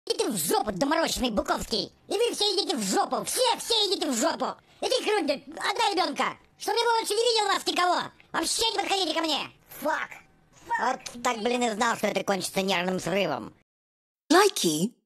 Иди в жопу, доморощенный Буковский! И вы все идите в жопу! Все идите в жопу! Иди, Хрунь, отдай ребенка! Чтобы я больше не видел вас никого! Вообще не подходите ко мне! Фак! Вот так, блин, и знал, что это кончится нервным срывом. Likey